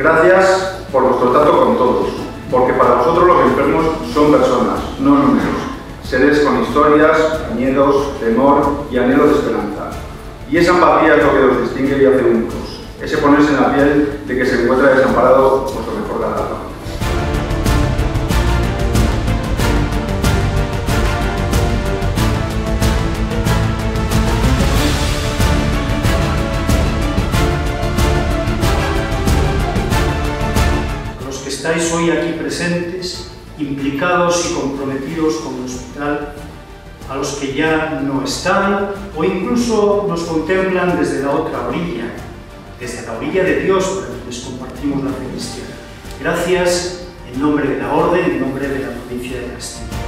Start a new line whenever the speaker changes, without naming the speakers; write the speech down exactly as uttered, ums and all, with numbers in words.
Gracias por vuestro trato con todos, porque para vosotros los enfermos son personas, no números, seres con historias, miedos, temor y anhelo de esperanza. Y esa empatía es lo que los distingue y hace únicos, ese ponerse en la piel de que se encuentra desamparado vuestro mejor galardón.
Estáis hoy aquí presentes, implicados y comprometidos con el hospital, a los que ya no están o incluso nos contemplan desde la otra orilla, desde la orilla de Dios para quienes compartimos la fe cristiana. Gracias en nombre de la Orden, en nombre de la provincia de Castilla.